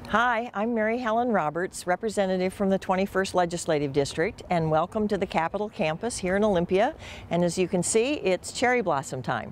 Hi, I'm Mary Helen Roberts, representative from the 21st Legislative District, and welcome to the Capitol campus here in Olympia. And as you can see, it's cherry blossom time.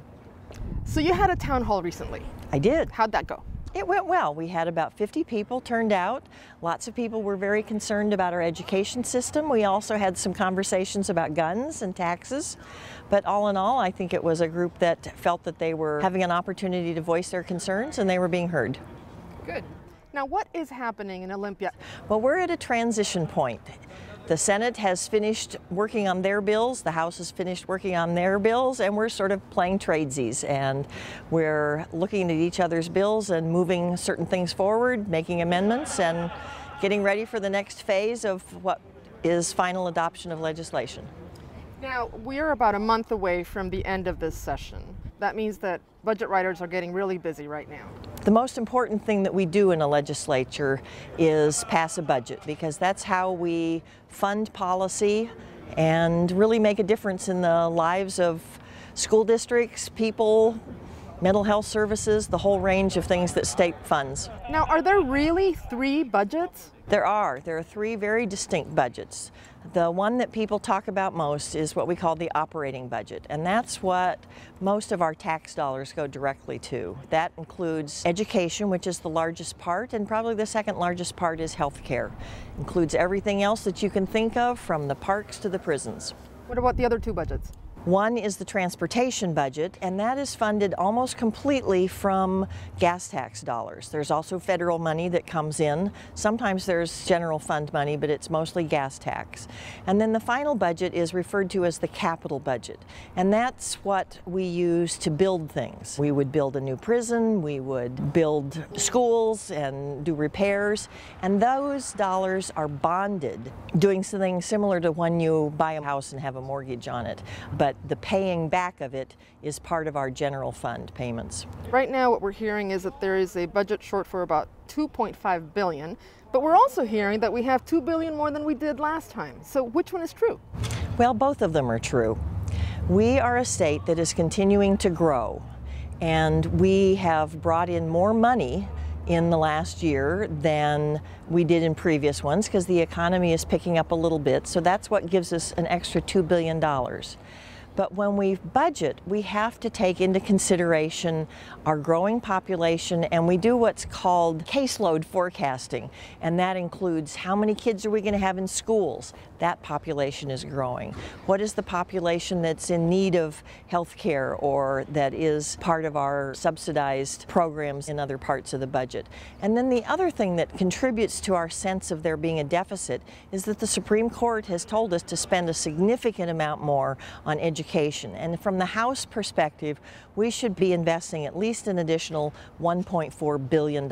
So you had a town hall recently. I did. How'd that go? It went well. We had about 50 people turned out. Lots of people were very concerned about our education system. We also had some conversations about guns and taxes. But all in all, I think it was a group that felt that they were having an opportunity to voice their concerns and they were being heard. Good. Now, what is happening in Olympia? Well, we're at a transition point. The Senate has finished working on their bills, the House has finished working on their bills, and we're sort of playing tradesies. And we're looking at each other's bills and moving certain things forward, making amendments, and getting ready for the next phase of what is final adoption of legislation. Now, we're about a month away from the end of this session. That means that budget writers are getting really busy right now. The most important thing that we do in a legislature is pass a budget, because that's how we fund policy and really make a difference in the lives of school districts, people, mental health services, the whole range of things that state funds. Now, are there really three budgets? There are three very distinct budgets. The one that people talk about most is what we call the operating budget, and that's what most of our tax dollars go directly to. That includes education, which is the largest part, and probably the second largest part is health care. Includes everything else that you can think of, from the parks to the prisons. What about the other two budgets? One is the transportation budget, and that is funded almost completely from gas tax dollars. There's also federal money that comes in. Sometimes there's general fund money, but it's mostly gas tax. And then the final budget is referred to as the capital budget, and that's what we use to build things. We would build a new prison, we would build schools and do repairs, and those dollars are bonded, doing something similar to when you buy a house and have a mortgage on it. But the paying back of it is part of our general fund payments. Right now what we're hearing is that there is a budget short for about $2.5 billion, but we're also hearing that we have $2 billion more than we did last time. So which one is true? Well, both of them are true. We are a state that is continuing to grow, and we have brought in more money in the last year than we did in previous ones, because the economy is picking up a little bit, so that's what gives us an extra $2 billion. But when we budget, we have to take into consideration our growing population, and we do what's called caseload forecasting. And that includes how many kids are we going to have in schools? That population is growing. What is the population that's in need of health care or that is part of our subsidized programs in other parts of the budget? And then the other thing that contributes to our sense of there being a deficit is that the Supreme Court has told us to spend a significant amount more on education. And from the House perspective, we should be investing at least an additional $1.4 billion.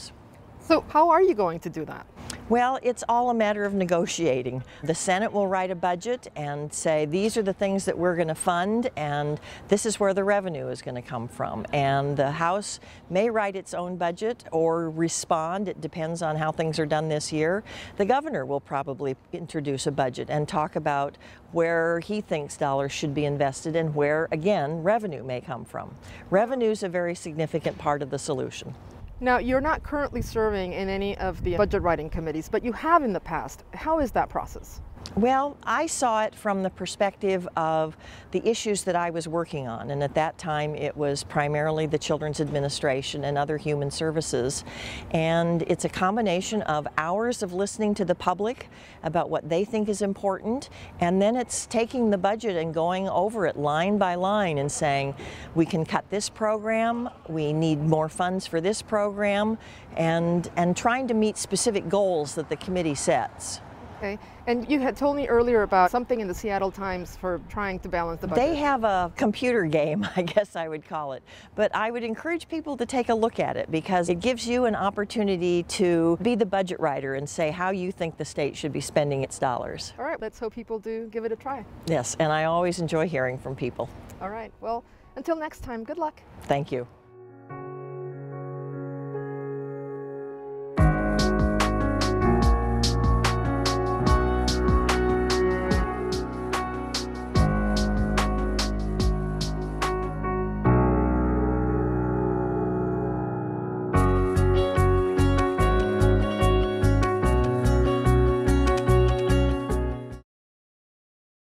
So how are you going to do that? Well, it's all a matter of negotiating. The Senate will write a budget and say, these are the things that we're going to fund, and this is where the revenue is going to come from. And the House may write its own budget or respond. It depends on how things are done this year. The governor will probably introduce a budget and talk about where he thinks dollars should be invested and where, again, revenue may come from. Revenue is a very significant part of the solution. Now, you're not currently serving in any of the budget writing committees, but you have in the past. How is that process? Well, I saw it from the perspective of the issues that I was working on, and at that time it was primarily the Children's Administration and other human services, and it's a combination of hours of listening to the public about what they think is important, and then it's taking the budget and going over it line by line and saying, we can cut this program, we need more funds for this program, and trying to meet specific goals that the committee sets. Okay. And you had told me earlier about something in the Seattle Times for trying to balance the budget. They have a computer game, I guess I would call it. But I would encourage people to take a look at it, because it gives you an opportunity to be the budget writer and say how you think the state should be spending its dollars. All right, let's hope people do give it a try. Yes, and I always enjoy hearing from people. All right, well, until next time, good luck. Thank you.